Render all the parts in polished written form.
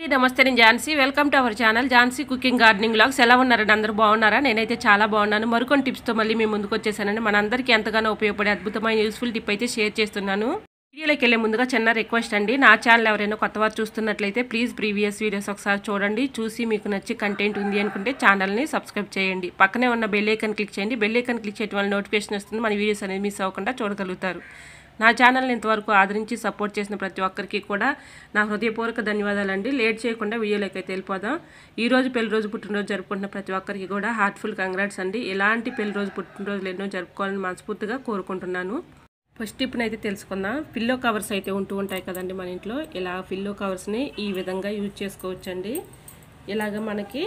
నమస్తే, నేను Jhansi. Welcome to our channel Jhansi cooking gardening vlogs. ఎలా ఉన్నారండి? అందరూ బాగున్నారా? నేనైతే చాలా బాగున్నాను. మరికొన్ని టిప్స్తో మళ్ళీ మేము ముందుకు వచ్చేసానండి. మనందరికీ ఎంతగానో ఉపయోగపడే అద్భుతమైన యూస్ఫుల్ టిప్ అయితే షేర్ చేస్తున్నాను. వీడియోలోకి వెళ్ళే ముందుగా చిన్న రిక్వెస్ట్ అండి, నా ఛానల్ ఎవరైనా కొత్తవారు చూస్తున్నట్లయితే ప్లీజ్ ప్రీవియస్ వీడియోస్ ఒకసారి చూడండి. చూసి మీకు నచ్చి కంటెంట్ ఉంది అనుకుంటే ఛానల్ని సబ్స్క్రైబ్ చేయండి. పక్కనే ఉన్న బెల్ ఐకాన్ క్లిక్ చేయండి. బెల్ ఐకాన్ క్లిక్ చేయడం వల్ల నోటిఫికేషన్ వస్తుంది. మన వీడియోస్ అనేది మిస్ అవ్వకుండా చూడగలుగుతారు. నా ఛానల్ని ఇంతవరకు ఆదరించి సపోర్ట్ చేసిన ప్రతి ఒక్కరికి కూడా నా హృదయపూర్వక ధన్యవాదాలండి. లేట్ చేయకుండా వీడియోలోకి అయితే వెళ్ళిపోదాం. ఈరోజు పెళ్లి రోజు పుట్టినరోజు జరుపుకుంటున్న ప్రతి ఒక్కరికి కూడా హార్ట్ఫుల్ కంగ్రాట్స్ అండి. ఇలాంటి పెళ్లి రోజు పుట్టినరోజులు ఎన్నో జరుపుకోవాలని మనస్ఫూర్తిగా కోరుకుంటున్నాను. ఫస్ట్ టిప్ని అయితే తెలుసుకుందాం. పిల్లో కవర్స్ అయితే ఉంటూ ఉంటాయి కదండి మన ఇంట్లో. ఇలా పిల్లో కవర్స్ని ఈ విధంగా యూజ్ చేసుకోవచ్చండి. ఇలాగ మనకి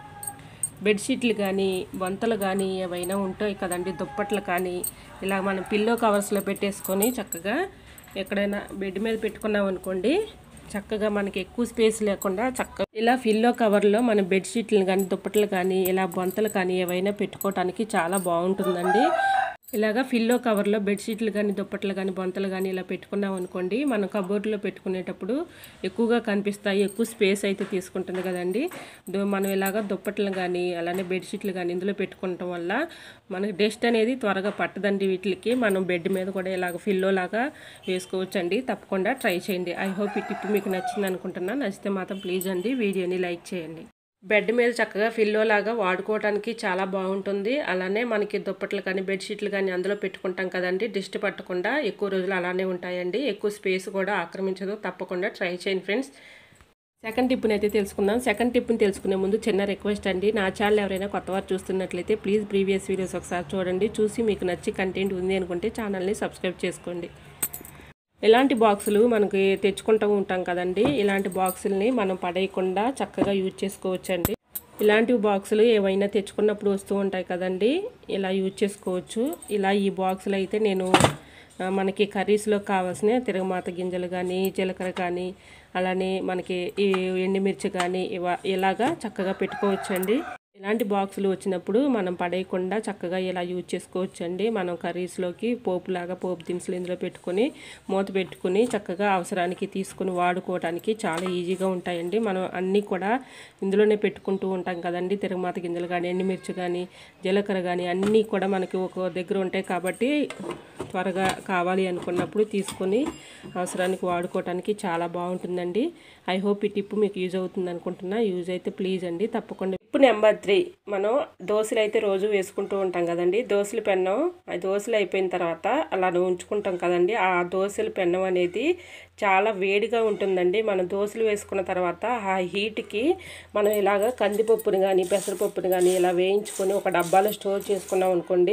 బెడ్షీట్లు కానీ బొంతలు కానీ ఏవైనా ఉంటాయి కదండి, దుప్పట్లు కానీ, ఇలా మనం పిల్లో కవర్స్లో పెట్టేసుకొని చక్కగా ఎక్కడైనా బెడ్ మీద పెట్టుకున్నాం అనుకోండి, చక్కగా మనకి ఎక్కువ స్పేస్ లేకుండా చక్కగా ఇలా పిల్లో కవర్లో మన బెడ్షీట్లు కానీ దుప్పట్లు కానీ ఇలా బొంతలు కానీ ఏవైనా పెట్టుకోవడానికి చాలా బాగుంటుందండి. ఇలాగా పిల్లో కవర్లో బెడ్షీట్లు కానీ దుప్పట్లు కానీ బొంతలు కానీ ఇలా పెట్టుకున్నాం అనుకోండి, మనం కబోర్డ్లో పెట్టుకునేటప్పుడు ఎక్కువగా కనిపిస్తాయి, ఎక్కువ స్పేస్ అయితే తీసుకుంటుంది కదండి. మనం ఇలాగ దుప్పట్లు కానీ అలానే బెడ్షీట్లు కానీ ఇందులో పెట్టుకోవటం వల్ల మనకి డస్ట్ అనేది త్వరగా పట్టదండి. వీటికి మనం బెడ్ మీద కూడా ఇలాగ పిల్లో లాగా వేసుకోవచ్చండి. తప్పకుండా ట్రై చేయండి. ఐ హోప్ ఈ టిప్ మీకు నచ్చింది అనుకుంటున్నా. నచ్చితే మాత్రం ప్లీజ్ అండి వీడియోని లైక్ చేయండి. బెడ్ మీద చక్కగా పిల్లో లాగా వాడుకోవడానికి చాలా బాగుంటుంది. అలానే మనకి దుప్పట్లు కానీ బెడ్షీట్లు కానీ అందులో పెట్టుకుంటాం కదండి, డిస్ట్ పట్టకుండా ఎక్కువ రోజులు అలానే ఉంటాయండి. ఎక్కువ స్పేస్ కూడా ఆక్రమించదు. తప్పకుండా ట్రై చేయండి ఫ్రెండ్స్. సెకండ్ టిప్ని అయితే తెలుసుకుందాం. సెకండ్ టిప్ని తెలుసుకునే ముందు చిన్న రిక్వెస్ట్ అండి, నా ఛానల్ ఎవరైనా కొత్తవారు చూస్తున్నట్లయితే ప్లీజ్ ప్రీవియస్ వీడియోస్ ఒకసారి చూడండి. చూసి మీకు నచ్చి కంటెంట్ ఉంది అనుకుంటే ఛానల్ని సబ్స్క్రైబ్ చేసుకోండి. ఇలాంటి బాక్సులు మనకి తెచ్చుకుంటూ ఉంటాం కదండి, ఇలాంటి బాక్సుల్ని మనం పడేయకుండా చక్కగా యూజ్ చేసుకోవచ్చండి. ఇలాంటి బాక్సులు ఏవైనా తెచ్చుకున్నప్పుడు వస్తూ ఉంటాయి కదండి, ఇలా యూజ్ చేసుకోవచ్చు. ఇలా ఈ బాక్సులు అయితే నేను మనకి కర్రీస్లో కావాల్సిన తిరగమాత గింజలు కానీ జీలకర్ర కానీ అలానే మనకి ఈ ఎండుమిర్చి కానీ ఇలాగా చక్కగా పెట్టుకోవచ్చండి. ఇలాంటి బాక్సులు వచ్చినప్పుడు మనం పడేయకుండా చక్కగా ఇలా యూజ్ చేసుకోవచ్చండి. మనం కర్రీస్లోకి పోపులాగా పోపు దినుసులు ఇందులో పెట్టుకొని మూత పెట్టుకుని చక్కగా అవసరానికి తీసుకుని వాడుకోవడానికి చాలా ఈజీగా ఉంటాయండి. మనం అన్నీ కూడా ఇందులోనే పెట్టుకుంటూ ఉంటాం కదండి, తిరగమాత గింజలు కానీ ఎండుమిర్చి కానీ జీలకర్ర కానీ అన్నీ కూడా మనకి ఒక దగ్గర ఉంటాయి కాబట్టి త్వరగా కావాలి అనుకున్నప్పుడు తీసుకొని అవసరానికి వాడుకోవడానికి చాలా బాగుంటుందండి. ఐ హోప్ ఈ టిప్ మీకు యూజ్ అవుతుంది అనుకుంటున్నా. యూజ్ అయితే ప్లీజ్ అండి తప్పకుండా. టిప్ నెంబర్ 3, మనం దోశలు అయితే రోజు వేసుకుంటూ ఉంటాం కదండి. దోశల పెన్నం దోశలు అయిపోయిన తర్వాత అలా ఉంచుకుంటాం కదండి, ఆ దోశల పెన్నం అనేది చాలా వేడిగా ఉంటుందండి. మనం దోశలు వేసుకున్న తర్వాత ఆ హీట్కి మనం ఇలాగ కందిపప్పుని కానీ పెసరపప్పుని కానీ ఇలా వేయించుకొని ఒక డబ్బాలో స్టోర్ చేసుకున్నాం అనుకోండి,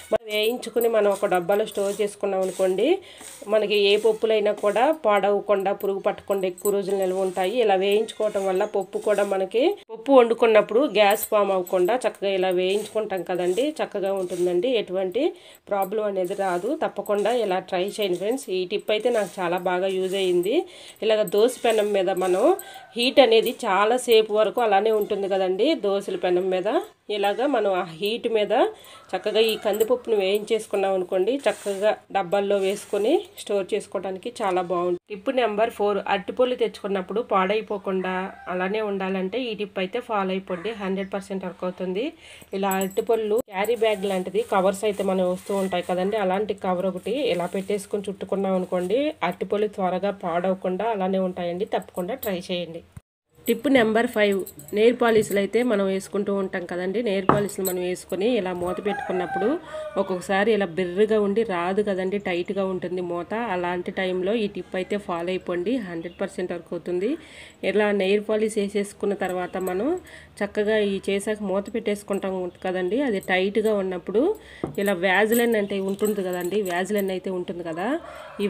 మనం ఒక డబ్బాలో స్టోర్ చేసుకున్నాం అనుకోండి, మనకి ఏ పప్పులైనా కూడా పాడవకుండా పురుగు పట్టకుండా ఎక్కువ రోజులు నిల్వ ఉంటాయి. ఇలా వేయించుకోవటం వల్ల పప్పు కూడా మనకి పప్పు వండుకున్నప్పుడు గ్యాస్ ఫామ్ అవ్వకుండా చక్కగా ఇలా వేయించుకుంటాం కదండి, చక్కగా ఉంటుందండి. ఎటువంటి ప్రాబ్లం అనేది రాదు. తప్పకుండా ఇలా ట్రై చేయండి ఫ్రెండ్స్. ఈ టిప్ అయితే నాకు చాలా బాగా యూజ్ అయింది. ఇలాగ దోశ పెనం మీద మనం హీట్ అనేది చాలా సేపు వరకు అలానే ఉంటుంది కదండి దోశల పెనం మీద. ఇలాగ మనం ఆ హీట్ మీద చక్కగా ఈ కందిపప్పును వేయించేసుకున్నాం అనుకోండి, చక్కగా డబ్బాల్లో వేసుకొని స్టోర్ చేసుకోవడానికి చాలా బాగుంటుంది. టిప్ నెంబర్ 4, అరటిపళ్ళు తెచ్చుకున్నప్పుడు పాడైపోకుండా అలానే ఉండాలంటే ఈ టిప్ అయితే ఫాలో అయిపోండి. 100% వర్క్ అవుతుంది. ఇలా అరటిపళ్ళు క్యారీ బ్యాగ్ లాంటిది కవర్స్ అయితే మనం వస్తూ ఉంటాయి కదండి, అలాంటి కవర్ ఒకటి ఇలా పెట్టేసుకొని చుట్టుకున్నాం అనుకోండి, అరటిపళ్ళు త్వరగా పాడవకుండా అలానే ఉంటాయండి. తప్పకుండా ట్రై చేయండి. టిప్ నెంబర్ 5, నెయిల్ పాలిష్లు అయితే మనం వేసుకుంటూ ఉంటాం కదండి. నెయిల్ పాలిష్లు మనం వేసుకొని ఇలా మూత పెట్టుకున్నప్పుడు ఒక్కొక్కసారి ఇలా బిర్రగా ఉండి రాదు కదండి, టైట్గా ఉంటుంది మూత. అలాంటి టైంలో ఈ టిప్ అయితే ఫాలో అయిపోండి. 100% వర్క్ అవుతుంది. ఇలా నెయిల్ పాలిష్ వేసేసుకున్న తర్వాత మనం చక్కగా ఈ చేసాక మూత పెట్టేసుకుంటాం కదండి, అది టైట్గా ఉన్నప్పుడు ఇలా వ్యాజ్లైన్ అంటే ఉంటుంది కదండి, వ్యాజ్లైన్ అయితే ఉంటుంది కదా, ఈ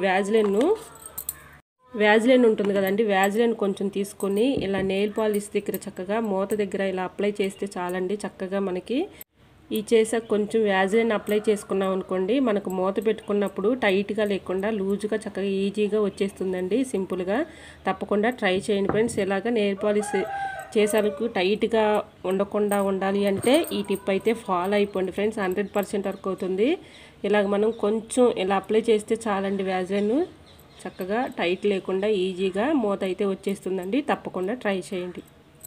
వ్యాజ్లైన్ ఉంటుంది కదండి, వ్యాజ్లైన్ కొంచెం తీసుకొని ఇలా నెయిల్ పాలిష్ దగ్గర చక్కగా మూత దగ్గర ఇలా అప్లై చేస్తే చాలండి. చక్కగా మనకి ఈ చేసాక కొంచెం వ్యాజ్లైన్ అప్లై చేసుకున్నాం అనుకోండి, మనకు మూత పెట్టుకున్నప్పుడు టైట్గా లేకుండా లూజ్గా చక్కగా ఈజీగా వచ్చేస్తుందండి సింపుల్గా. తప్పకుండా ట్రై చేయండి ఫ్రెండ్స్. ఇలాగ నెయిల్ పాలిష్ చేసాలకు టైట్గా ఉండకుండా ఉండాలి అంటే ఈ టిప్ అయితే ఫాలో అయిపోండి ఫ్రెండ్స్. 100% వర్క్ అవుతుంది. ఇలాగ మనం కొంచెం ఇలా అప్లై చేస్తే చాలండి వ్యాజ్లైన్. చక్కగా టైట్ లేకుండా ఈజీగా మూత అయితే వచ్చేస్తుందండి. తప్పకుండా ట్రై చేయండి.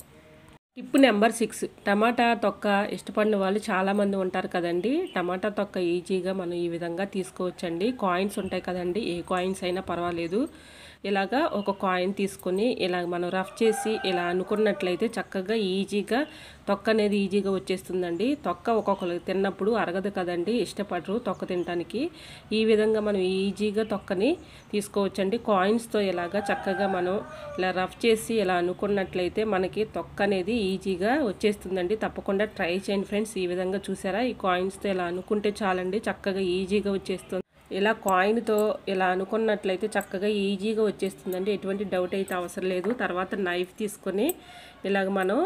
టిప్ నెంబర్ 6, టమాటా తొక్క ఇష్టపడిన వాళ్ళు చాలామంది ఉంటారు కదండి. టమాటా తొక్క ఈజీగా మనం ఈ విధంగా తీసుకోవచ్చండి. కాయిన్స్ ఉంటాయి కదండి, ఏ కాయిన్స్ అయినా పర్వాలేదు. ఇలాగా ఒక కాయిన్ తీసుకొని ఇలా మనం రఫ్ చేసి ఇలా అనుకున్నట్లయితే చక్కగా ఈజీగా తొక్క అనేది ఈజీగా వచ్చేస్తుందండి. తొక్క ఒక్కొక్కరు తిన్నప్పుడు అరగదు కదండి, ఇష్టపడరు తొక్క తినడానికి. ఈ విధంగా మనం ఈజీగా తొక్కని తీసుకోవచ్చండి. కాయిన్స్తో ఇలాగా చక్కగా మనం ఇలా రఫ్ చేసి ఇలా అనుకున్నట్లయితే మనకి తొక్క అనేది ఈజీగా వచ్చేస్తుందండి. తప్పకుండా ట్రై చేయండి ఫ్రెండ్స్. ఈ విధంగా చూసారా, ఈ కాయిన్స్తో ఇలా అనుకుంటే చాలండి, చక్కగా ఈజీగా వచ్చేస్తుంది. ఇలా కాయిన్తో ఇలా అనుకున్నట్లయితే చక్కగా ఈజీగా వచ్చేస్తుందండి. ఎటువంటి డౌట్ అయితే అవసరం లేదు. తర్వాత నైఫ్ తీసుకొని ఇలాగ మనం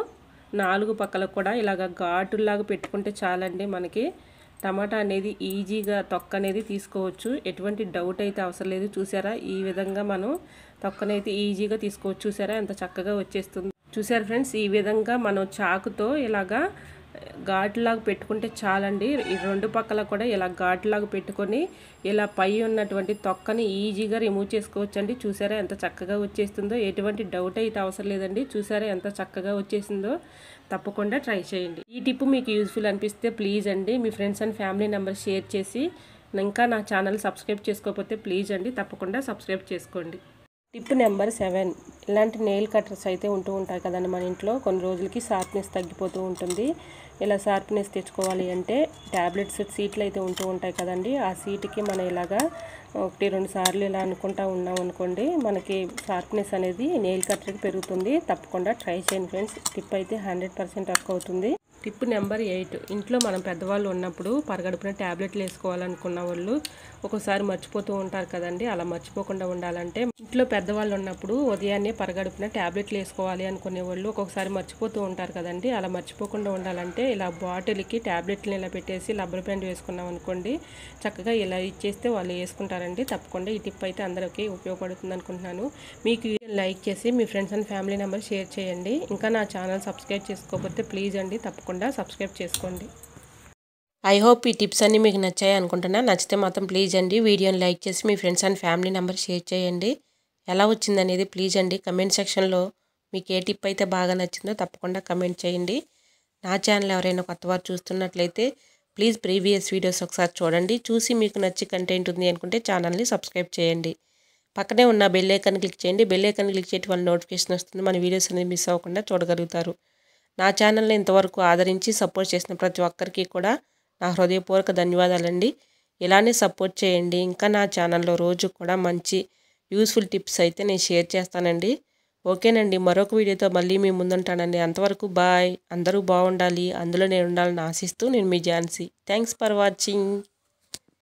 4 పక్కల కూడా ఇలాగ ఘాటులాగా పెట్టుకుంటే చాలండి, మనకి టమాటా అనేది ఈజీగా తొక్క అనేది తీసుకోవచ్చు. ఎటువంటి డౌట్ అయితే అవసరం లేదు. చూసారా, ఈ విధంగా మనం తొక్కనైతే ఈజీగా తీసుకోవచ్చు. చూసారా ఎంత చక్కగా వచ్చేస్తుంది. చూసారు ఫ్రెండ్స్, ఈ విధంగా మనం చాకుతో ఇలాగా ఘాటులాగా పెట్టుకుంటే చాలండి. ఈ 2 పక్కల కూడా ఇలా ఘాటులాగా పెట్టుకొని ఇలా పై ఉన్నటువంటి తొక్కని ఈజీగా రిమూవ్ చేసుకోవచ్చండి. చూసారా ఎంత చక్కగా వచ్చేస్తుందో, ఎటువంటి డౌట్ అయితే అవసరం లేదండి. చూసారా ఎంత చక్కగా వచ్చేసిందో. తప్పకుండా ట్రై చేయండి. ఈ టిప్ మీకు యూజ్ఫుల్ అనిపిస్తే ప్లీజ్ అండి మీ friends and family member share చేసి, ఇంకా నా ఛానల్ సబ్స్క్రైబ్ చేసుకోకపోతే ప్లీజ్ అండి తప్పకుండా సబ్స్క్రైబ్ చేసుకోండి. టిప్ నెంబర్ 7, ఇలాంటి నెయిల్ కట్టర్స్ అయితే ఉంటూ ఉంటాయి కదండి మన ఇంట్లో. కొన్ని రోజులకి షార్ప్నెస్ తగ్గిపోతూ ఉంటుంది. ఇలా షార్ప్నెస్ తెచ్చుకోవాలి అంటే ట్యాబ్లెట్స్ సీట్లు అయితే ఉంటూ ఉంటాయి కదండి, ఆ సీటుకి మనం ఇలాగా 1-2 సార్లు ఇలా అనుకుంటా ఉన్నాం అనుకోండి, మనకి షార్ప్నెస్ అనేది నెయిల్ కట్టర్కి పెరుగుతుంది. తప్పకుండా ట్రై చేయండి ఫ్రెండ్స్. టిప్ అయితే 100% వర్క్ అవుతుంది. టిప్ నెంబర్ 8, ఇంట్లో మనం పెద్దవాళ్ళు ఉన్నప్పుడు పరగడుపున ట్యాబ్లెట్లు వేసుకోవాలనుకున్న వాళ్ళు ఒక్కోసారి మర్చిపోతూ ఉంటారు కదండి. అలా మర్చిపోకుండా ఉండాలంటే ఇంట్లో పెద్దవాళ్ళు ఉన్నప్పుడు ఉదయాన్నే పరగడుపున ట్యాబ్లెట్లు వేసుకోవాలి అనుకునే వాళ్ళు ఒక్కొక్కసారి మర్చిపోతూ ఉంటారు కదండి. అలా మర్చిపోకుండా ఉండాలంటే ఇలా బాటిల్కి ట్యాబ్లెట్లను ఇలా పెట్టేసి రబ్బర్ బ్యాండ్ వేసుకున్నాం అనుకోండి, చక్కగా ఇలా ఇచ్చేస్తే వాళ్ళు వేసుకుంటారండి. తప్పకుండా ఈ టిప్ అయితే అందరికీ ఉపయోగపడుతుంది అనుకుంటున్నాను. మీకు లైక్ చేసి మీ friends and family member share చేయండి. ఇంకా నా ఛానల్ సబ్స్క్రైబ్ చేసుకోకపోతే ప్లీజ్ అండి తప్పకుండా సబ్స్క్రైబ్ చేసుకోండి. ఐ హోప్ ఈ టిప్స్ అన్నీ మీకు నచ్చాయి అనుకుంటున్నా. నచ్చితే మాత్రం ప్లీజ్ అండి వీడియోని లైక్ చేసి మీ friends and family member share చేయండి. ఎలా వచ్చిందనేది ప్లీజ్ అండి కమెంట్ సెక్షన్లో మీకు ఏ టిప్ అయితే బాగా నచ్చిందో తప్పకుండా కమెంట్ చేయండి. నా ఛానల్ ఎవరైనా కొత్తవారు చూస్తున్నట్లయితే ప్లీజ్ ప్రీవియస్ వీడియోస్ ఒకసారి చూడండి. చూసి మీకు నచ్చి కంటెంట్ ఉంది అనుకుంటే ఛానల్ని సబ్స్క్రైబ్ చేయండి. పక్కనే ఉన్న బెల్ ఐకాన్ క్లిక్ చేయండి. బెల్ ఐకాన్ క్లిక్ చేయడం వల్ల నోటిఫికేషన్ వస్తుంది. మన వీడియోస్ అనేది మిస్ అవ్వకుండా చూడగలుగుతారు. నా ఛానల్ని ఇంతవరకు ఆదరించి సపోర్ట్ చేసిన ప్రతి ఒక్కరికి కూడా నా హృదయపూర్వక ధన్యవాదాలండి. ఇలానే సపోర్ట్ చేయండి. ఇంకా నా ఛానల్లో రోజు కూడా మంచి యూస్ఫుల్ టిప్స్ అయితే నేను షేర్ చేస్తానండి. ఓకేనండి, మరొక వీడియోతో మళ్ళీ మీ ముందుంటానండి. అంతవరకు బాయ్. అందరూ బాగుండాలి, అందులో నేను ఉండాలని ఆశిస్తూ నేను మీ ఝాన్సీ. Thanks for watching.